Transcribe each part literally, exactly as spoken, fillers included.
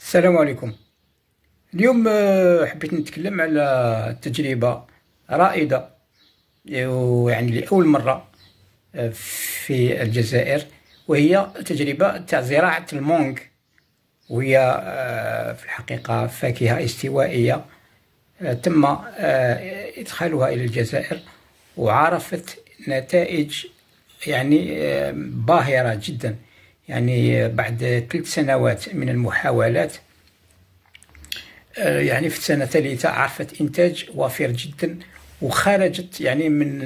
السلام عليكم. اليوم آه، حبيت نتكلم على تجربة رائدة، يعني لأول مرة آه، في الجزائر، وهي تجربة تاع زراعة المونغ، وهي آه، في الحقيقة فاكهة استوائية آه، تم آه، إدخالها إلى الجزائر، وعرفت نتائج يعني آه، باهرة جدا. يعني بعد ثلاث سنوات من المحاولات، يعني في السنة الثالثة عرفت إنتاج وافر جدا، وخرجت يعني من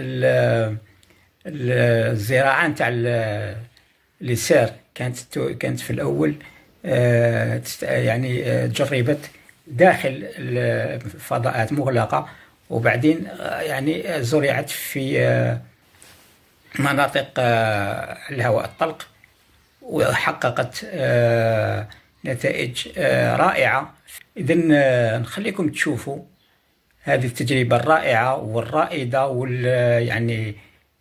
الزراعة نتاع اليسار. كانت كانت في الأول يعني جربت داخل الفضاءات مغلقة، وبعدين يعني زرعت في مناطق الهواء الطلق، وحققت نتائج رائعة. إذن نخليكم تشوفوا هذه التجربة الرائعة والرائدة وال يعني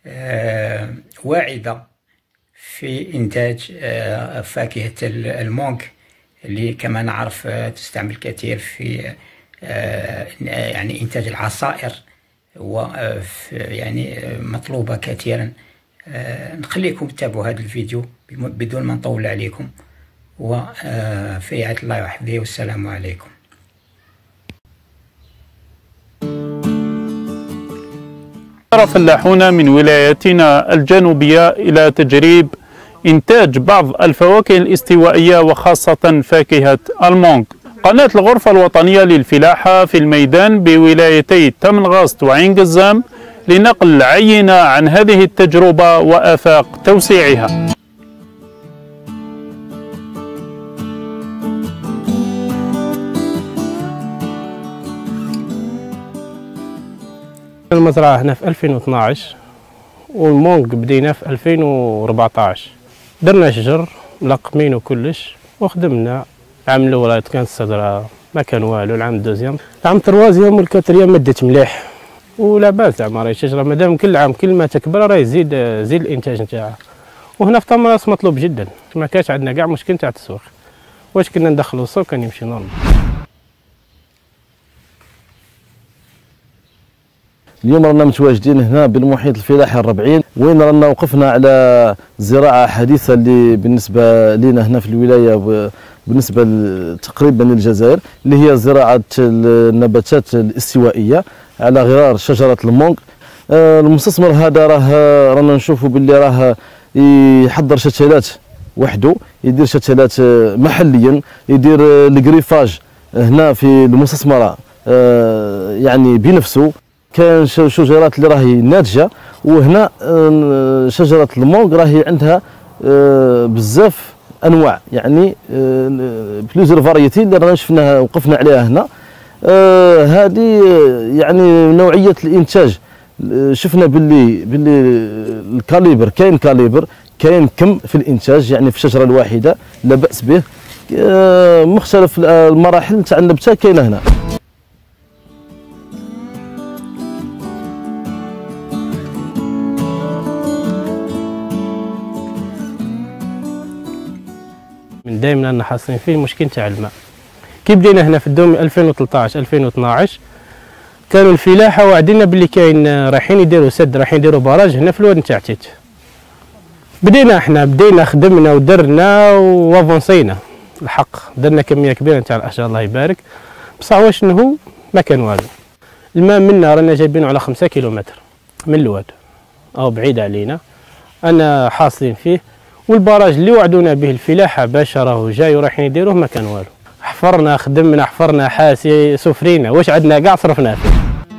واعدة في إنتاج فاكهة المونغ، اللي كما نعرف تستعمل كثير في يعني إنتاج العصائر، و يعني مطلوبة كثيرا. نخليكم تتابعوا هذا الفيديو بدون ما نطول عليكم، وفي رعاية الله وحفظه، والسلام عليكم. فلاحون من ولايتنا الجنوبية إلى تجريب إنتاج بعض الفواكه الاستوائية، وخاصة فاكهة المونغ. قناة الغرفة الوطنية للفلاحة في الميدان بولايتي تمنغاست وعين قزام لنقل عينة عن هذه التجربة وآفاق توسيعها. المزرعة هنا في ألفين واثناعش، والمونغ بدينا في ألفين وأربعطاش. درنا شجر ملقمين وكلش، وخدمنا. العام الأول كانت الصدرة ما كان والو، العام الدوزيام العام التروازيام والكاتريام مدت مليح، ولا باس زعما راهي الشجرة مادام كل عام كل ما تكبر راهي يزيد زيد الإنتاج نتاعها. وهنا في تمراس مطلوب جدا، ما كانش عندنا كاع مشكل تاع التسويق، واش كنا ندخلوا السوق كان يمشي نورمال. اليوم رانا متواجدين هنا بالمحيط الفلاحي الربعين، وين رانا وقفنا على زراعة حديثة اللي بالنسبة لنا هنا في الولاية، بالنسبة تقريبا للجزائر، اللي هي زراعة النباتات الاستوائية على غرار شجرة المونغ. المستثمر هذا راه رانا نشوفوا باللي راه يحضر شتلات وحده، يدير شتلات محليا، يدير الكريفاج هنا في المستثمرة يعني بنفسه. كاين شجرات اللي راهي ناضجه، وهنا شجره المونغ راهي عندها بزاف انواع، يعني بليزيور فاريتي اللي رانا شفناها وقفنا عليها هنا. هذه يعني نوعيه الانتاج، شفنا باللي باللي الكاليبر كاين كاليبر كاين كم في الانتاج، يعني في الشجره الواحده لا باس به. مختلف المراحل تاع النبته كاينه هنا. من دائما رانا حاصلين فيه المشكل تاع الماء. كي بدينا هنا في الدوم ألفين وثلاثطاش ألفين واثناعش، كانوا الفلاحه واعدينا باللي كاين رايحين يديروا سد، رايحين يديروا باراج هنا في الواد نتاع تيت. بدينا احنا بدينا خدمنا ودرنا وافونسينا، الحق درنا كميه كبيره نتاع الاشجار الله يبارك، بصح واش نهو ما كان والو. الماء منا رانا جايبينه على خمسة كيلومتر من الواد، او بعيد علينا، انا حاصلين فيه. والبراج اللي وعدونا به الفلاحه باش راهو جاي ورايحين يديروه ما كان والو. حفرنا خدمنا حفرنا حاسي سفرينا، واش عندنا كاع صرفنا فيه.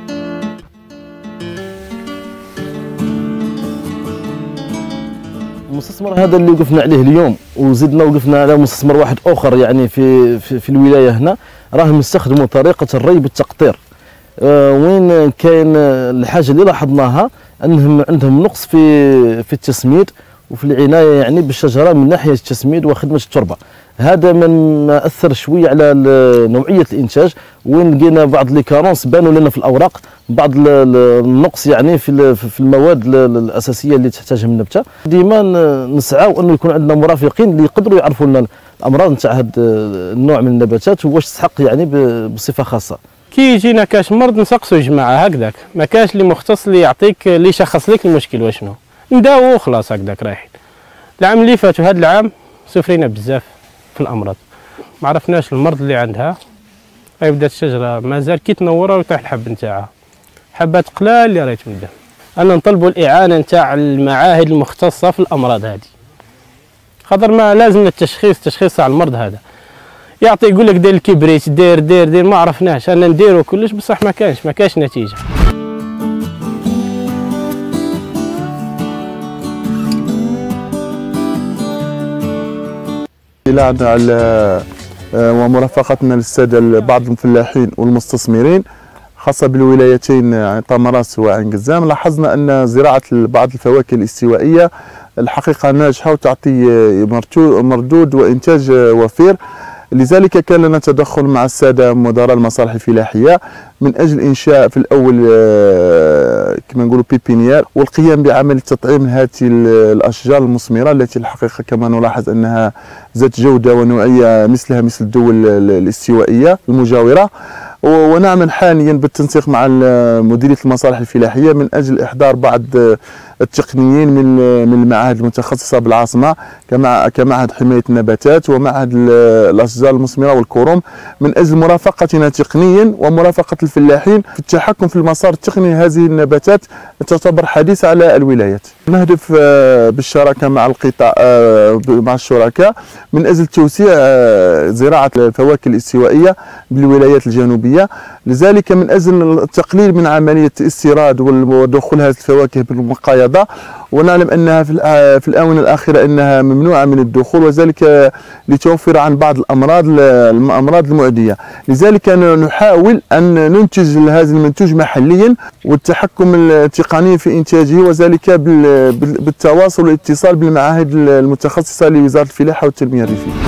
المستثمر هذا اللي وقفنا عليه اليوم، وزدنا وقفنا على مستثمر واحد اخر يعني في في, في الولايه هنا، راهم يستخدموا طريقه الري بالتقطير. آه وين كاين الحاجه اللي لاحظناها انهم عندهم نقص في في التسميد وفي العنايه يعني بالشجره من ناحيه التسميد وخدمه التربه. هذا من اثر شويه على نوعيه الانتاج، وين لقينا بعض لي كارونس بانوا لنا في الاوراق، بعض النقص يعني في في المواد الاساسيه اللي تحتاجها النبته. ديما نسعاو انه يكون عندنا مرافقين اللي يقدروا يعرفوا لنا الامراض نتاع هذا النوع من النباتات واش تحق يعني بصفه خاصه؟ كي يجينا كاش مرض نسقسوا جماعه هكذاك، ما كاش اللي مختص اللي يعطيك اللي يشخص لك المشكل واشنو، نداوو وخلاص هكذاك رايحين. العام اللي فات وهذا العام سفرينا بزاف في الامراض، ما عرفناش المرض اللي عندها. هاي بدات الشجره مازال كي تنورها ويطيح الحب نتاعها، حبات قلال اللي راهي تمدها. انا نطلبوا الاعانه نتاع المعاهد المختصه في الامراض هذه، خاطر ما لازم التشخيص تشخيص على المرض هذا. يعطي يقول لك دير الكبريت دير دير دير ما عرفناش، انا نديرو كلش بصح ما كانش ما كانش نتيجه. اطلاعنا على ومرافقتنا للساده بعض الفلاحين والمستثمرين خاصه بالولايتين يعني طمراس وعين قزام، لاحظنا ان زراعه بعض الفواكه الاستوائيه الحقيقه ناجحه وتعطي مردود وانتاج وفير. لذلك كان لنا تدخل مع الساده مدراء المصالح الفلاحيه من اجل انشاء في الاول كما نقولوا بيبينيير والقيام بعمل تطعيم هذه الاشجار المثمره التي الحقيقه كما نلاحظ انها ذات جوده ونوعيه مثلها مثل الدول الاستوائيه المجاوره. ونعمل حاليا بالتنسيق مع مديريه المصالح الفلاحيه من اجل احضار بعض التقنيين من من المعاهد المتخصصه بالعاصمه كمعهد حمايه النباتات ومعهد الاشجار المثمره والكروم من اجل مرافقتنا تقنيا ومرافقه الفلاحين في التحكم في المسار التقني لهذه النباتات تعتبر حديثه على الولايات. نهدف بالشراكه مع القطاع مع الشركاء من اجل توسيع زراعه الفواكه الاستوائيه بالولايات الجنوبيه، لذلك من اجل التقليل من عمليه الاستيراد ودخول هذه الفواكه بالمقايضه، ونعلم انها في الاونه الاخيره انها ممنوعه من الدخول وذلك لتوفر عن بعض الامراض الامراض المعديه، لذلك نحاول ان ننتج هذا المنتوج محليا والتحكم التقني في انتاجه وذلك بالتواصل والاتصال بالمعاهد المتخصصه لوزاره الفلاحه والتنميه الريفيه.